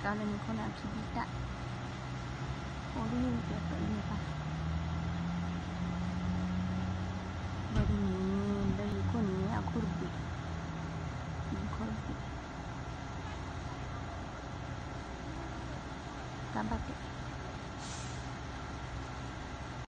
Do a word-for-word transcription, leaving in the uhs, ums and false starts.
Kalau niko na kibita. Uli yung pepe ini pa. Dari ni dari ko ni akurbi. Akurbi. Tabate.